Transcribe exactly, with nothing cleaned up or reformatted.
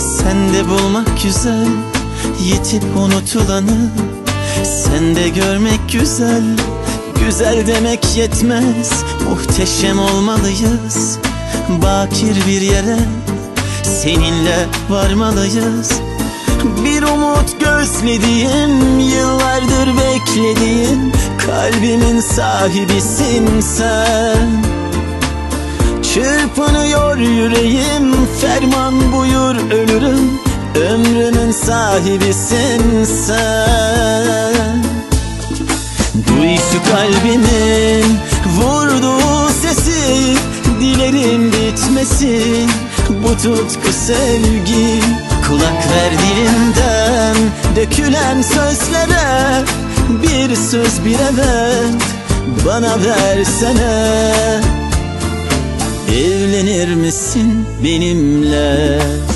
Sende bulmak güzel, yitip unutulanı. Sende görmek güzel, güzel demek yetmez. Muhteşem olmalıyız, bakir bir yere seninle varmalıyız. Bir umut gözlediğim, yıllardır beklediğim, kalbimin sahibisin sen. Çırpınıyor yüreğim, ferman buyur ölürüm, ömrümün sahibisin sen. Duy şu kalbimin vurduğu sesi, dilerim bitmesin bu tutku sevgi. Kulak ver dilimden dökülen sözlere, bir söz bir evet bana versene. Evlenir misin benimle?